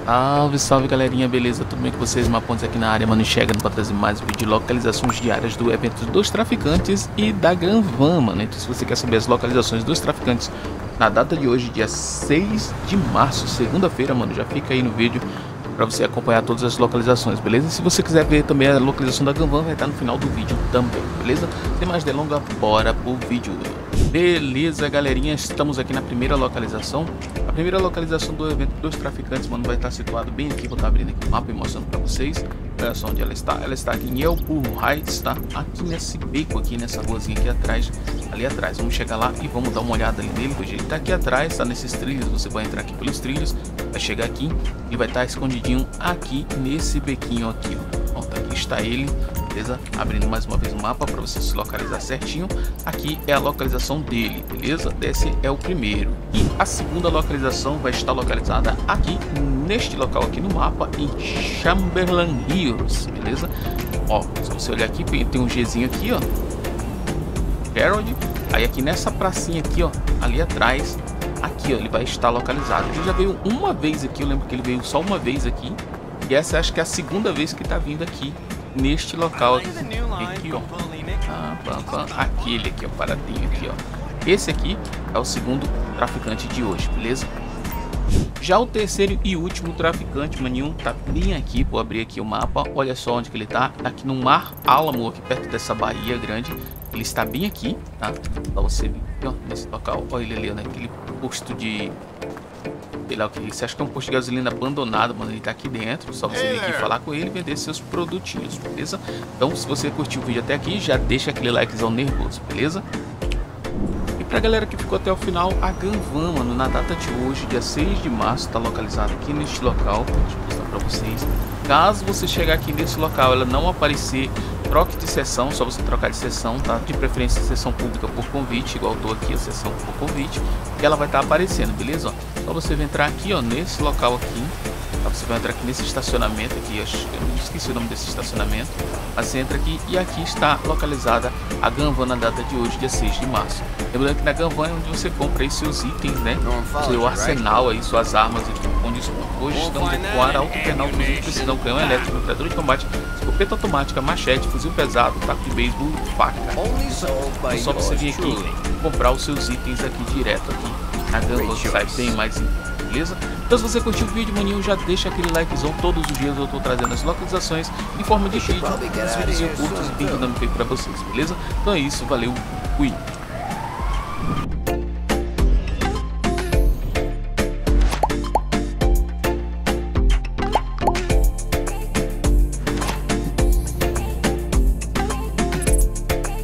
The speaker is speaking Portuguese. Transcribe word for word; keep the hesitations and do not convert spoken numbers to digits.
Salve, salve galerinha, beleza? Tudo bem com vocês? Mapontes aqui na área, mano, chegando para trazer mais vídeo de localizações diárias do evento dos traficantes e da Gun Van, mano. Então se você quer saber as localizações dos traficantes na data de hoje, dia seis de março, segunda-feira, mano, já fica aí no vídeo para você acompanhar todas as localizações, beleza? E se você quiser ver também a localização da Gun Van, vai estar no final do vídeo também, beleza? Sem mais delongas, bora pro vídeo. Beleza, galerinha, estamos aqui na primeira localização. A primeira localização do evento dos traficantes, mano, vai estar situado bem aqui. Vou estar abrindo aqui o mapa e mostrando para vocês. Olha só onde ela está. Ela está aqui em Elpur Heights, tá? Aqui nesse beco aqui, nessa ruazinha aqui atrás, ali atrás. Vamos chegar lá e vamos dar uma olhada ali nele. Hoje ele tá aqui atrás, tá nesses trilhos. Você vai entrar aqui pelos trilhos, vai chegar aqui e vai estar escondidinho aqui nesse bequinho aqui, ó. Pronto, aqui está ele, beleza? Abrindo mais uma vez o mapa para você se localizar certinho. Aqui é a localização dele, beleza? Esse é o primeiro. E a segunda localização vai estar localizada aqui neste local aqui no mapa, em Chamberlain Hills, beleza? Ó, se você olhar aqui, tem um Gzinho aqui, ó, Harold. Aí aqui nessa pracinha aqui, ó, ali atrás, aqui, ó, ele vai estar localizado. Ele já veio uma vez aqui, eu lembro que ele veio só uma vez aqui. E essa acho que é a segunda vez que tá vindo aqui neste local aqui, aqui ó. Ah, pam, pam, aquele aqui, ó, paradinho aqui, ó. Esse aqui é o segundo traficante de hoje, beleza? Já o terceiro e último traficante, maninho, tá bem aqui. Vou abrir aqui o mapa. Olha só onde que ele tá. Aqui no Mar Alamo, aqui perto dessa baía grande. Ele está bem aqui, tá? Pra você ver aqui, ó, nesse local. Olha ele ali, ó, naquele posto de... sei lá o que você acha que é um posto de gasolina abandonado, mano. Ele tá aqui dentro, só você vir aqui falar com ele e vender seus produtinhos, beleza? Então se você curtiu o vídeo até aqui, já deixa aquele likezão nervoso, beleza? E pra galera que ficou até o final, a Gun Van, mano, na data de hoje, dia seis de março, tá localizada aqui neste local. Deixa eu mostrar pra vocês. Caso você chegar aqui nesse local, ela não aparecer, troque de sessão, só você trocar de sessão, tá? De preferência sessão pública por convite, igual eu tô aqui, a sessão por convite, que ela vai estar aparecendo, beleza? Ó, só você vai entrar aqui, ó, nesse local aqui, tá? Você vai entrar aqui nesse estacionamento aqui, acho, eu não esqueci o nome desse estacionamento, mas você entra aqui e aqui está localizada a Gun Van na data de hoje, dia seis de março. Lembrando que na Gun Van é onde você compra aí seus itens, né? Seu arsenal aí, suas armas e onde hoje estamos com ar alto, penal, fuzil de precisão, canhão elétrico, metralhadora de combate, escopeta automática, machete, fuzil pesado, taco de beisebol, faca. É só você vir aqui e comprar os seus itens aqui direto aqui na Gun Van, sai bem mais simples, beleza? Então se você curtiu o vídeo, maninho, já deixa aquele likezão. Todos os dias eu tô trazendo as localizações em forma de vídeo, os vídeos curtos e bem dinâmico aí pra vocês, beleza? Então é isso, valeu, fui!